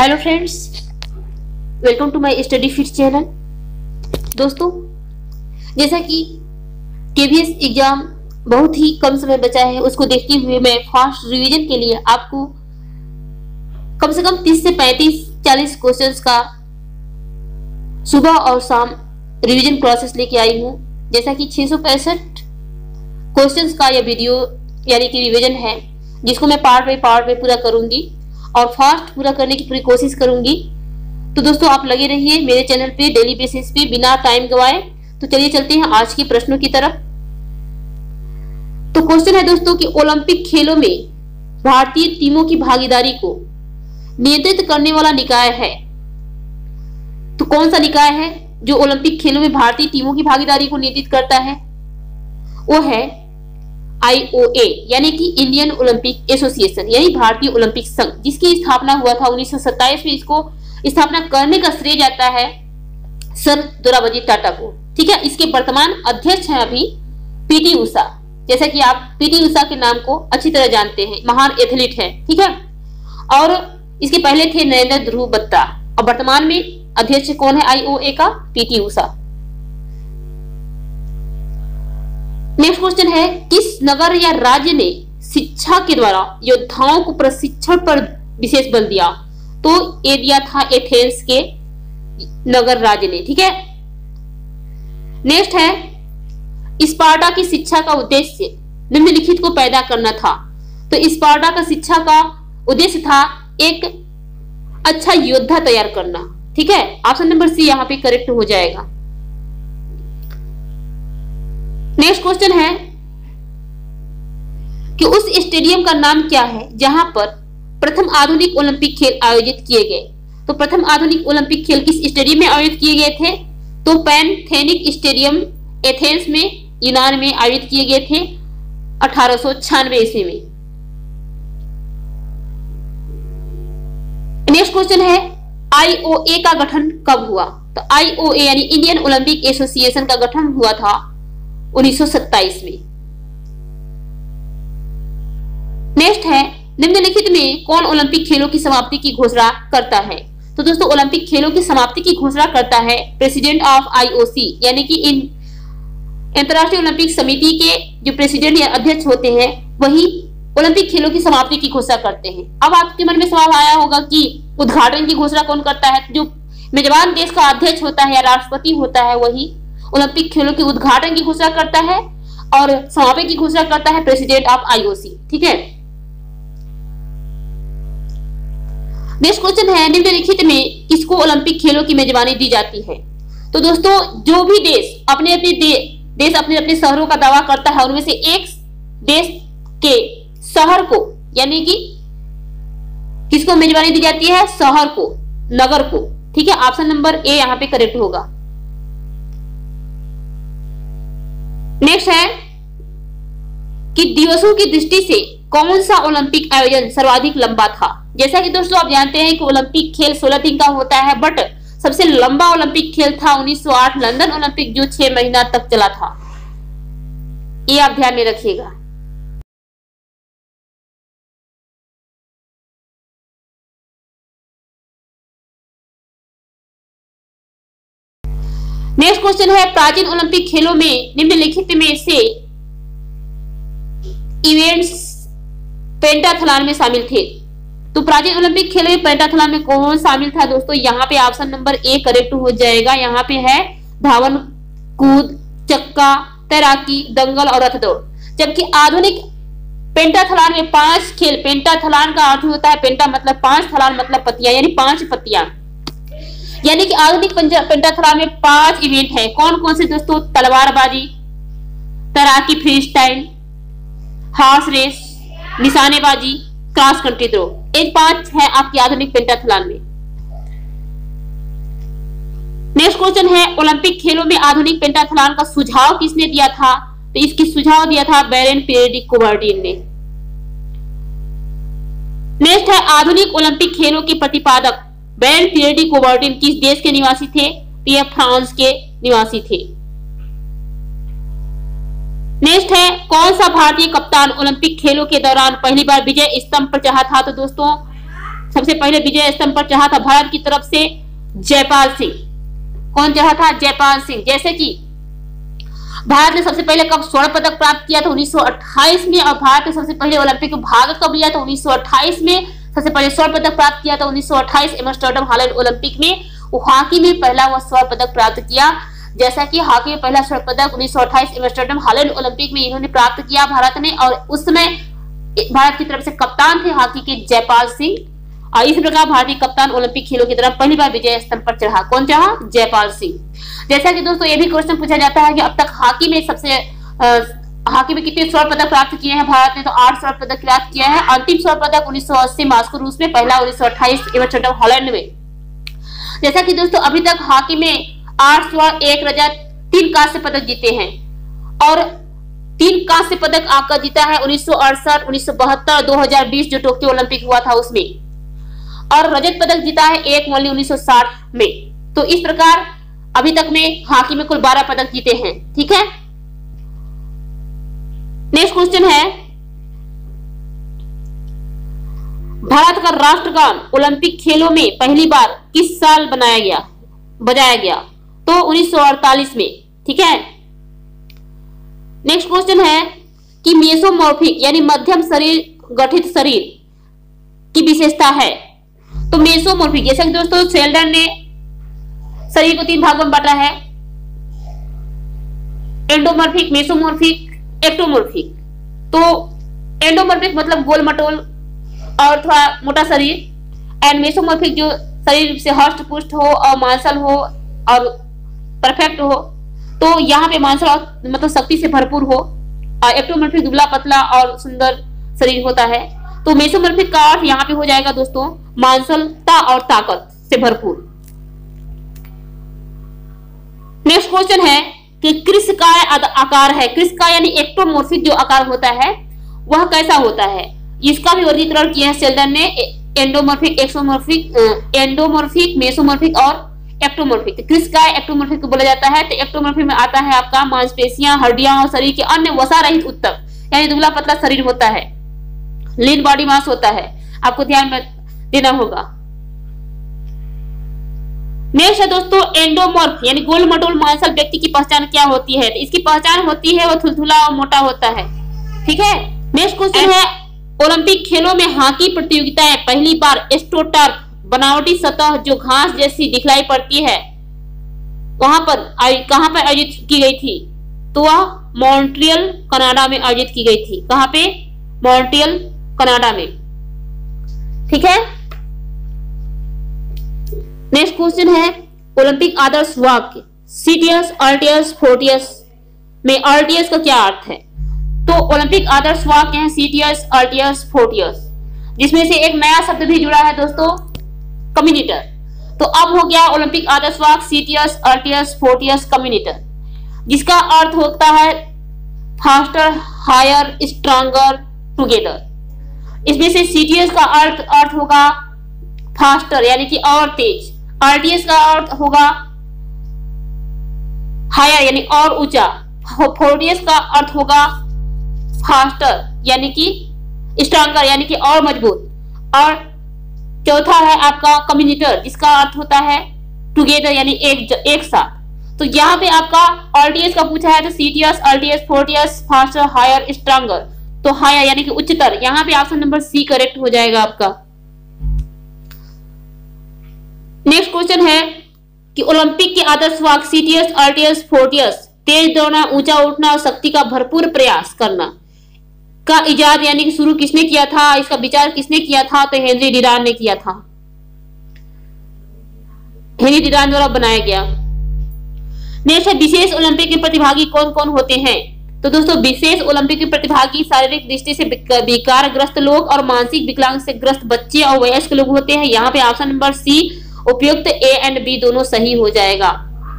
Hello friends, welcome to my study fit channel. दोस्तों, जैसा कि केवीएस एग्जाम बहुत ही कम समय बचा है, उसको देखते हुए मैं फास्ट रिवीजन के लिए आपको कम से कम 30 से 35-40 क्वेश्चंस का सुबह और शाम रिवीजन प्रोसेस लेके आई हूँ। जैसा कि 665 क्वेश्चंस का यह वीडियो यानी कि रिवीजन है, जिसको मैं पार्ट बाय पूरा करूंगी और फास्ट पूरा करने की पूरी कोशिश करूंगी। तो दोस्तों, आप लगे रहिए मेरे चैनल पे डेली बेसिस पे बिना टाइम गवाए। तो चलिए चलते हैं आज के प्रश्नों की तरफ। तो क्वेश्चन है दोस्तों कि ओलंपिक खेलों में भारतीय टीमों की भागीदारी को नियंत्रित करने वाला निकाय है। तो कौन सा निकाय है जो ओलंपिक खेलों में भारतीय टीमों की भागीदारी को नियंत्रित करता है? वो है IOA यानी कि इंडियन ओलंपिक एसोसिएशन यानी भारतीय ओलंपिक संघ, जिसकी स्थापना हुआ था 1927 में। इसको स्थापना करने का श्रेय जाता है सर दोराबजी टाटा को। ठीक है, इसके वर्तमान अध्यक्ष हैं अभी पीटी उषा। जैसा कि आप पीटी उषा के नाम को अच्छी तरह जानते हैं, महान एथलीट है। ठीक है, और इसके पहले थे नरेंद्र ध्रुव बत्रा और वर्तमान में अध्यक्ष कौन है IOA का? पीटी उषा। नेक्स्ट क्वेश्चन है, किस नगर या राज्य ने शिक्षा के द्वारा योद्धाओं को प्रशिक्षण पर विशेष बल दिया? तो ये दिया था एथेंस के नगर राज्य ने। ठीक है, नेक्स्ट है, स्पार्टा की शिक्षा का उद्देश्य निम्नलिखित को पैदा करना था। तो स्पार्टा का शिक्षा का उद्देश्य था एक अच्छा योद्धा तैयार करना। ठीक है, ऑप्शन नंबर सी यहाँ पे करेक्ट हो जाएगा। नेक्स्ट क्वेश्चन है कि उस स्टेडियम का नाम क्या है जहां पर प्रथम आधुनिक ओलंपिक खेल आयोजित किए गए? तो प्रथम आधुनिक ओलंपिक खेल किस स्टेडियम में आयोजित किए गए थे? तो पैनथेनिक स्टेडियम एथेंस में यूनान में आयोजित किए गए थे 1896 ईस्वी में। नेक्स्ट क्वेश्चन है, IOA का गठन कब हुआ? तो IOA यानी इंडियन ओलंपिक एसोसिएशन का गठन हुआ था 1927 में। नेक्स्ट है, निम्नलिखित में कौन ओलंपिक खेलों की समाप्ति की घोषणा करता है? तो दोस्तों, ओलंपिक खेलों की समाप्ति की घोषणा करता है प्रेसिडेंट ऑफ IOC यानी कि अंतरराष्ट्रीय ओलंपिक समिति के जो प्रेसिडेंट या अध्यक्ष होते हैं, वही ओलंपिक खेलों की समाप्ति की घोषणा करते हैं। अब आपके मन में सवाल आया होगा कि उद्घाटन की घोषणा कौन करता है? जो मेजबान देश का अध्यक्ष होता है या राष्ट्रपति होता है, वही ओलंपिक खेलों के उद्घाटन की घोषणा करता है और समापन की घोषणा करता है प्रेसिडेंट ऑफ IOC। ठीक है, नेक्स्ट क्वेश्चन है, निम्नलिखित में किसको ओलंपिक खेलों की मेजबानी दी जाती है? तो दोस्तों, जो भी देश अपने अपने शहरों का दावा करता है, उनमें से एक देश के शहर को यानी कि किसको मेजबानी दी जाती है? शहर को, नगर को। ठीक है, ऑप्शन नंबर ए यहाँ पे करेक्ट होगा। नेक्स्ट है कि दिवसों की दृष्टि से कौन सा ओलंपिक आयोजन सर्वाधिक लंबा था? जैसा कि दोस्तों आप जानते हैं कि ओलंपिक खेल 16 दिन का होता है, बट सबसे लंबा ओलंपिक खेल था 1908 लंदन ओलंपिक, जो 6 महीना तक चला था। ये आप ध्यान में रखिएगा। नेक्स्ट क्वेश्चन है, प्राचीन ओलंपिक खेलों में निम्नलिखित में से इवेंट्स पेंटाथलॉन में शामिल थे। तो प्राचीन ओलंपिक खेलों में पेंटाथलॉन में कौन शामिल था? दोस्तों, यहाँ पे ऑप्शन नंबर ए करेक्ट हो जाएगा। यहाँ पे है धावन, कूद, चक्का, तैराकी, दंगल और रथ दौड़। जबकि आधुनिक पेंटाथलॉन में 5 खेल, पेंटाथलॉन का अर्थ होता है पेंटा मतलब 5, थलॉन मतलब पत्तियां यानी 5 पत्तियां, यानी कि आधुनिक पेंटाथलॉन में 5 इवेंट है। कौन कौन से दोस्तों? तलवारबाजी, तैराकी फ्री स्टाइल, हॉर्स रेस, निशानेबाजी, क्रॉस कंट्री थ्रो। ये 5 है आपकी आधुनिक पेंटाथलॉन में। नेक्स्ट क्वेश्चन है, ओलंपिक खेलों में आधुनिक पेंटाथलॉन का सुझाव किसने दिया था? तो इसकी सुझाव दिया था बैरन पीरेडी कुबर्टीन ने। नेक्स्ट है, आधुनिक ओलंपिक खेलों के प्रतिपादक बैरन पीरेडी कुबर्टीन किस देश के निवासी थे? तो यह फ्रांस के निवासी थे। नेक्स्ट है, कौन सा भारतीय कप्तान ओलंपिक खेलों के दौरान पहली बार विजय स्तंभ पर चढ़ा था? तो दोस्तों सबसे पहले विजय स्तंभ पर चढ़ा था भारत की तरफ से जयपाल सिंह। कौन चढ़ा था? जयपाल सिंह। जैसे कि भारत ने सबसे पहले कब स्वर्ण पदक प्राप्त किया था? 1928 में। और भारत ने सबसे पहले ओलंपिक में भाग कब लिया था? 1928 में। सबसे पहले स्वर्ण पदक प्राप्त किया था 1928 एम्स्टर्डम हॉलैंड ओलंपिक में। हॉकी में पहला वह स्वर्ण पदक प्राप्त किया। जैसा कि हॉकी में पहला स्वर्ण पदक 1928 एम्स्टर्डम हॉलैंड ओलंपिक में इन्होंने प्राप्त किया भारत ने। और उस समय भारत की तरफ से कप्तान थे हॉकी के जयपाल सिंह। और इस प्रकार भारतीय कप्तान ओलंपिक खेलों की तरफ पहली बार विजय स्तंभ पर चढ़ा। कौन चढ़ा? जयपाल सिंह। जैसा कि दोस्तों ये भी क्वेश्चन पूछा जाता है कि अब तक हॉकी में कितने स्वर्ण पदक प्राप्त किए हैं भारत ने? तो 8 स्वर्ण पदक प्राप्त किया है। अंतिम स्वर्ण पदक 1980 मास्को रूस में, पहला 1928 एम्स्टर्डम हॉलैंड में। जैसा कि दोस्तों अभी तक हॉकी में 8 स्वर्ण, 1 रजत, 3 कांस्य पदक जीते हैं। और 3 कांस्य पदक आपका जीता है 1968, 1972, 2020 जो टोक्यो ओलंपिक हुआ था उसमें। और रजत पदक जीता है 1 ओनली 1960 में। तो इस प्रकार अभी तक में हॉकी में कुल 12 पदक जीते हैं। ठीक है, नेक्स्ट क्वेश्चन है, भारत का राष्ट्रगान ओलंपिक खेलों में पहली बार किस साल बजाया गया? तो 1948 में। ठीक है, नेक्स्ट क्वेश्चन है कि मेसोमॉर्फिक यानी मध्यम शरीर गठित शरीर की विशेषता है। तो मेसोमॉर्फिक, जैसे कि दोस्तों शेल्डन ने शरीर को 3 भागों में बांटा है, एंडोमॉर्फिक, मेसोमॉर्फिक, एक्टोमॉर्फिक। तो एंडोमॉर्फिक मतलब गोल मटोल और थोड़ा मोटा शरीर, एंड मेसोमॉर्फिक जो शरीर से हष्ट पुष्ट हो और मांसल हो और परफेक्ट हो। तो यहाँ पे मांसल और मतलब शक्ति से भरपूर हो। और एक्टोमॉर्फिक दुबला पतला और सुंदर शरीर होता है। तो मेसोमॉर्फिक का अर्थ यहाँ पे हो जाएगा दोस्तों मांसलता और ताकत से भरपूर। नेक्स्ट क्वेश्चन है कि कृष्णकाय आकार है। कृष्णकाय यानी एक्टोमॉर्फिक जो आकार होता है वह कैसा होता है? इसका भी वर्गीकरण किया है शेल्डन ने, एंडोमॉर्फिक, एंडोमॉर्फिक, मेसोमॉर्फिक और एक्टोमॉर्फिक। कृष्णकाय एक्टोमॉर्फिक को बोला जाता है। तो एक्टोमॉर्फिक में आता है आपका मांसपेशियां, हड्डियां और शरीर के अन्य वसा रहित ऊतक, यानी दुबला पतला शरीर होता है, लीन बॉडी मास होता है। आपको ध्यान में देना होगा। नेक्स्ट है दोस्तों एंडोमॉर्फ यानी गोल मटोल मांसल व्यक्ति की पहचान क्या होती है? तो इसकी पहचान होती है वो थुलथुला और मोटा होता है। ठीक है, नेक्स्ट क्वेश्चन है, ओलंपिक खेलों में हॉकी प्रतियोगिताएं पहली बार एस्ट्रोटर्फ बनावटी सतह जो घास जैसी दिखलाई पड़ती है वहां पर कहां पर आयोजित की गई थी? तो वह मॉन्ट्रियल कनाडा में आयोजित की गई थी। कहां पे? मॉन्ट्रियल कनाडा में। ठीक है, नेक्स्ट क्वेश्चन है ओलंपिक आदर्श वाक्य सीटियस, अल्टियस, फोर्टियस में अल्टियस का क्या अर्थ है? तो ओलंपिक आदर्श वाक्य है सीटियस, अल्टियस, फोर्टियस, जिसमें से एक नया शब्द भी जुड़ा है दोस्तों, कम्युनिटर। तो अब हो गया ओलंपिक आदर्श वाक्य सीटियस, अल्टियस, फोर्टियस, कम्युनिटर, जिसका अर्थ होता है फास्टर, हायर, स्ट्रॉन्गर, टुगेदर। इसमें से सीटियस का अर्थ होगा फास्टर यानी कि और तेज, आरटीएस का अर्थ होगा हायर यानी और ऊंचा, फोर्टियस का अर्थ होगा फास्टर यानी कि स्ट्रॉन्गर यानी कि और मजबूत, और चौथा है आपका कम्युनिटर जिसका अर्थ होता है टुगेदर यानी एक साथ। तो यहाँ पे आपका आरटीएस का पूछा है तो सीटीएस, आरटीएस, फोर्टियस, फास्टर, हायर, स्ट्रॉन्गर, तो हायर यानी कि उच्चतर, यहाँ पे ऑप्शन नंबर सी करेक्ट हो जाएगा आपका। नेक्स्ट क्वेश्चन है कि ओलंपिक के आदर्श वाक्य सीटीएस, आरटीएस, फोर्टियस, तेज दौड़ना, ऊंचा उठना और शक्ति का भरपूर प्रयास करना का इजाद यानी कि शुरू किसने किया था, इसका विचार किसने किया था? तो हेनरी डुरान ने किया था, हेनरी डुरान द्वारा बनाया गया। नेक्स्ट है विशेष ओलंपिक के प्रतिभागी कौन कौन होते हैं? तो दोस्तों विशेष ओलंपिक के प्रतिभागी शारीरिक दृष्टि से विकारग्रस्त लोग और मानसिक विकलांग से ग्रस्त बच्चे और वयस्क लोग होते हैं। यहाँ पे ऑप्शन नंबर सी उपयुक्त ए एंड बी दोनों सही हो जाएगा।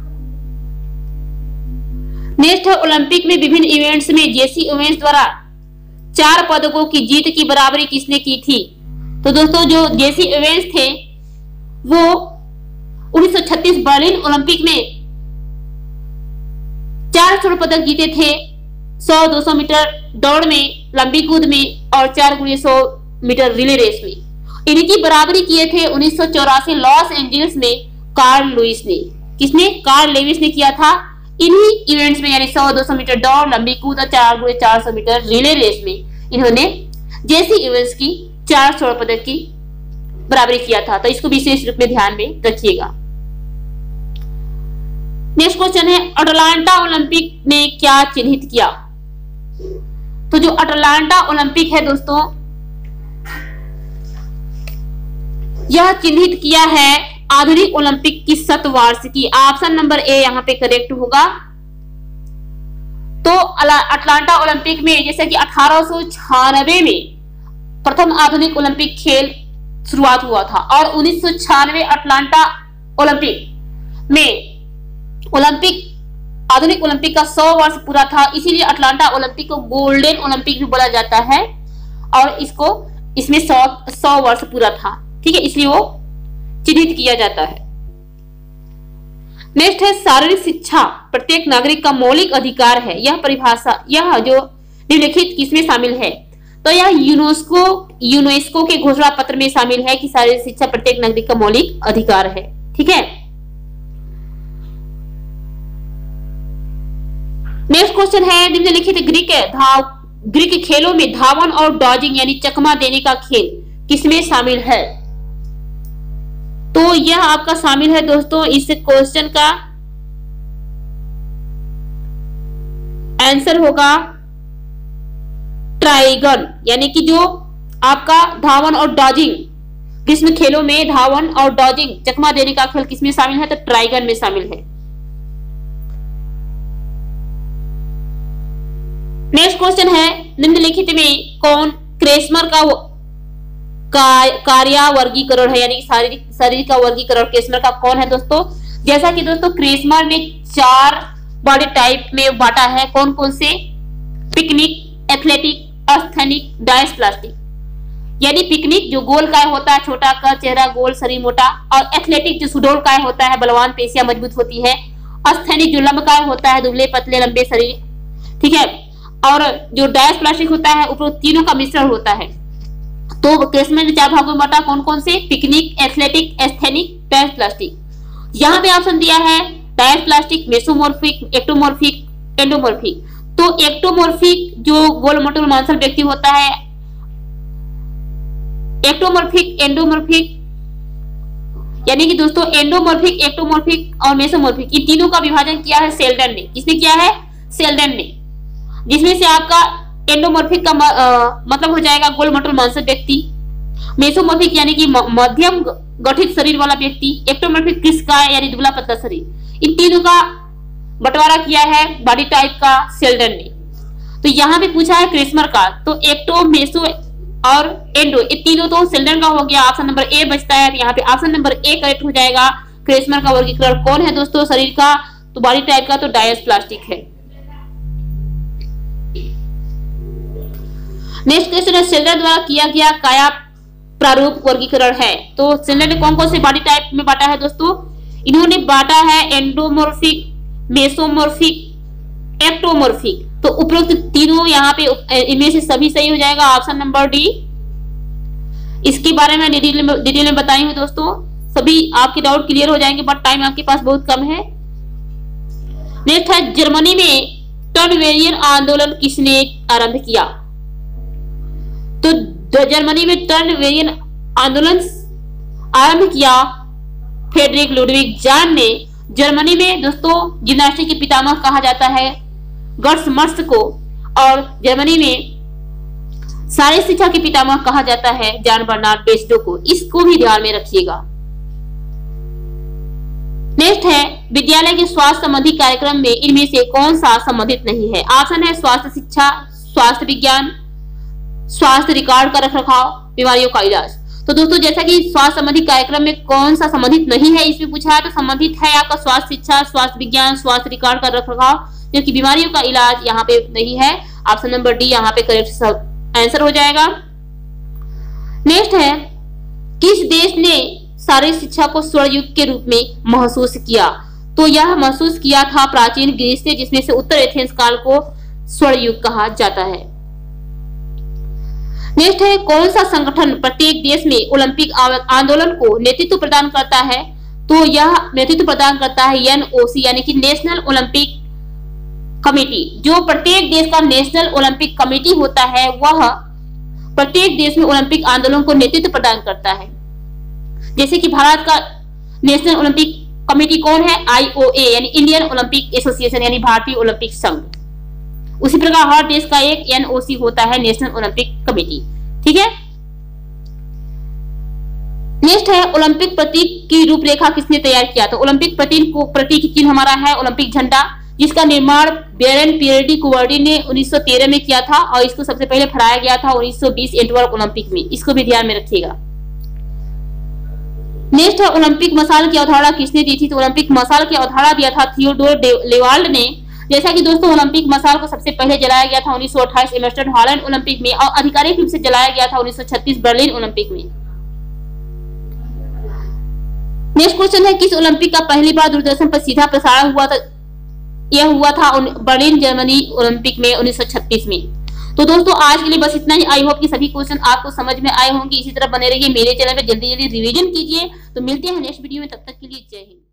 नेक्स्ट है ओलंपिक में विभिन्न इवेंट्स में जेसी ओवेंस द्वारा 4 पदकों की जीत की बराबरी किसने की थी? तो दोस्तों जो जेसी ओवेंस थे वो 1936 बर्लिन ओलंपिक में 4 स्वर्ण पदक जीते थे, 100-200 मीटर दौड़ में, लंबी कूद में और 4 x 100 मीटर रिले रेस में। इनकी बराबरी किए थे 1984 लॉस एंजल्स में कार्ल लुइस ने। किसने? कार्ल लेविस ने किया था। इन्हीं इवेंट्स में यानी 100-200 मीटर दौड़, लंबी कूद और 4x400 मीटर रिले रेस में इन्होंने जैसी इवेंट्स की 4 स्वर्ण पदक की बराबरी किया था। तो इसको विशेष रूप में ध्यान में रखिएगा। नेक्स्ट क्वेश्चन है, अटलांटा ओलंपिक ने क्या चिन्हित किया? तो जो अटलांटा ओलंपिक है दोस्तों, यह चिन्हित किया है आधुनिक ओलंपिक की शतवार्षिकी। ऑप्शन नंबर ए यहाँ पे करेक्ट होगा। तो अटलांटा ओलंपिक में जैसे कि 1896 में प्रथम आधुनिक ओलंपिक खेल शुरुआत हुआ था और 1996 अटलांटा ओलंपिक में आधुनिक ओलंपिक का 100 वर्ष पूरा था। इसीलिए अटलांटा ओलंपिक को गोल्डन ओलंपिक भी बोला जाता है और इसमें 100 वर्ष पूरा था। ठीक है, इसलिए वो चिन्हित किया जाता है। नेक्स्ट है, शारीरिक शिक्षा प्रत्येक नागरिक का मौलिक अधिकार है। यह परिभाषा, यह जो निम्नलिखित किसमें शामिल है? तो यह यूनेस्को के घोषणा पत्र में शामिल है कि शारीरिक शिक्षा प्रत्येक नागरिक का मौलिक अधिकार है। ठीक है। नेक्स्ट क्वेश्चन है, निम्नलिखित ग्रीक खेलों में धावन और डॉजिंग यानी चकमा देने का खेल किसमें शामिल है? तो यह आपका शामिल है दोस्तों। इस क्वेश्चन का आंसर होगा ट्राइगन, यानी कि जो आपका धावन और डॉजिंग, ग्रीष्म खेलों में धावन और डॉजिंग चकमा देने का खेल किसमें शामिल है? तो ट्राइगन में शामिल है। नेक्स्ट क्वेश्चन है, निम्नलिखित में कौन क्रेस्मर का कार्य वर्गीकरण है, यानी शरीर का वर्गीकरण क्रेस्मर का कौन है दोस्तों? जैसा कि दोस्तों क्रेस्मर ने 4 बॉडी टाइप में बांटा है। कौन कौन से? Pyknic, athletic, asthenic, dysplastic. यानी पिकनिक जो गोल काय होता है, छोटा का चेहरा गोल, शरीर मोटा, और एथलेटिक जो सुडौल काय होता है, बलवान, पेशियां मजबूत होती है। अस्थेनिक जो लंब काय होता है, दुबले पतले लंबे शरीर। ठीक है। और जो डायस्प्लास्टिक होता है, उपरोक्त तीनों का मिश्रण होता है। तो क्रेस्मर ने 4 भागों में बांटा। कौन कौन से? Pyknic, athletic, asthenic, dysplastic. यहाँ पे ऑप्शन दिया है डायस्प्लास्टिक, मेसोमॉर्फिक, एक्टोमॉर्फिक, एंडोमॉर्फिक। तो एक्टोमॉर्फिक जो गोल मटोल मांसल व्यक्ति होता है, एक्टोमॉर्फिक, एंडोमॉर्फिक, यानी कि दोस्तों एंडोमॉर्फिक, एक्टोमॉर्फिक और मेसोमॉर्फिक, इन तीनों का विभाजन किया है सेल्डन ने। किसने किया है? सेल्डन ने। जिसमें से आपका एंडोमॉर्फिक का मतलब हो जाएगा गोल मटोल मांसल व्यक्ति, मेसोमॉर्फिक यानी कि मध्यम गठित शरीर वाला व्यक्ति, एक्टोमॉर्फिक कृष्णकाय यानी दुबला पतला शरीर। इन तीनों का बंटवारा किया है बॉडी टाइप का सेल्डन ने। तो यहाँ पे पूछा है क्रेस्मर का, तो एक्टो, मेसो और एंडो, ये तीनों तो सेल्डन का हो गया। ऑप्शन नंबर ए बचता है। यहाँ पे ऑप्शन नंबर ए करेक्ट हो जाएगा। क्रेस्मर का वर्गीकरण कौन है दोस्तों शरीर का? तो बॉडी टाइप का तो डायस्प्लास्टिक है। नेक्स्ट क्वेश्चन है, सेल्डन द्वारा किया गया काया प्रारूप वर्गीकरण है। तो सेल्डन ने कौन कौन से बॉडी टाइप में बांटा है दोस्तों? इन्होंने बांटा है एंडोमॉर्फिक, मेसोमॉर्फिक, एक्टोमॉर्फिक। तो उपरोक्त तीनों यहाँ पे इनमें से सभी सही हो जाएगा। Option number D. इसके बारे में डिटेल में बताई हूँ दोस्तों, सभी आपके डाउट क्लियर हो जाएंगे, बट टाइम आपके पास बहुत कम है। नेक्स्ट है, जर्मनी में टर्नवेरियन आंदोलन किसने आरंभ किया? तो जर्मनी में टर्नवेरियन आंदोलन आरंभ किया फ्रेडरिक लुडविग जान ने। जर्मनी में दोस्तों जिम्नास्टिक के पितामह कहा जाता है गर्ट्स मर्स को, और जर्मनी में शारीरिक शिक्षा के पितामह कहा जाता है जान बर्नार्ड बेस्डो को। इसको भी ध्यान में रखिएगा। नेक्स्ट है, विद्यालय के स्वास्थ्य संबंधी कार्यक्रम में इनमें से कौन सा संबंधित नहीं है? ऑप्शन है स्वास्थ्य शिक्षा, स्वास्थ्य विज्ञान, स्वास्थ्य रिकॉर्ड का रखरखाव, बीमारियों का इलाज। तो दोस्तों जैसा कि स्वास्थ्य संबंधी कार्यक्रम में कौन सा संबंधित नहीं है इसमें पूछा है, तो संबंधित है आपका स्वास्थ्य शिक्षा, स्वास्थ्य विज्ञान, स्वास्थ्य रिकॉर्ड का रखरखाव, जबकि बीमारियों का इलाज यहाँ पे नहीं है। ऑप्शन नंबर डी यहाँ पे करेक्ट आंसर हो जाएगा। नेक्स्ट है, किस देश ने शारीरिक शिक्षा को स्वर्ण युग के रूप में महसूस किया? तो यह महसूस किया था प्राचीन ग्रीस से, जिसमें से उत्तर एथेंस काल को स्वर्ण युग कहा जाता है। नेक्स्ट है कौन सा संगठन प्रत्येक देश में ओलंपिक आंदोलन को नेतृत्व प्रदान करता है? तो यह नेतृत्व प्रदान करता है एनओसी यानी कि नेशनल ओलंपिक कमेटी। जो प्रत्येक देश का नेशनल ओलंपिक कमेटी होता है वह प्रत्येक देश में ओलंपिक आंदोलन को नेतृत्व प्रदान करता है। जैसे कि भारत का नेशनल ओलंपिक कमेटी कौन है? आईओए यानी इंडियन ओलंपिक एसोसिएशन यानी भारतीय ओलंपिक संघ। उसी प्रकार हर देश का एक एनओसी होता है नेशनल ओलंपिक कमेटी। ठीक है। नेक्स्ट है ओलंपिक प्रतीक की रूपरेखा किसने तैयार किया? तो ओलंपिक प्रतीक चिन्ह हमारा है ओलंपिक झंडा, जिसका निर्माण बेरेन पियर्डी कुवर्डी ने 1913 में किया था और इसको सबसे पहले फहराया गया था 1920 एंटवर्प ओलंपिक में। इसको भी ध्यान में रखिएगा। नेक्स्ट है ओलंपिक मशाल की अवधारणा किसने दी थी? तो ओलंपिक मशाल की अवधारणा दिया था थियोडोर लेवाल्ड ने। जैसा कि दोस्तों ओलंपिक मशाल को सबसे पहले जलाया गया था 1928 एम्स्टर्डम हॉलैंड ओलंपिक में और आधिकारिक रूप से जलाया गया था 1936 बर्लिन ओलंपिक में। नेक्स्ट क्वेश्चन है किस ओलंपिक का पहली बार दूरदर्शन पर सीधा प्रसारण हुआ था? यह हुआ था बर्लिन जर्मनी ओलंपिक में 1936 में। तो दोस्तों आज के लिए बस इतना ही। आई होप कि सभी क्वेश्चन आपको समझ में आए होंगे। इसी तरह बने रहिए मेरे चैनल पे, जल्दी जल्दी रिवीजन कीजिए। तो मिलते हैं नेक्स्ट वीडियो में, तब तक के लिए जय हिंद।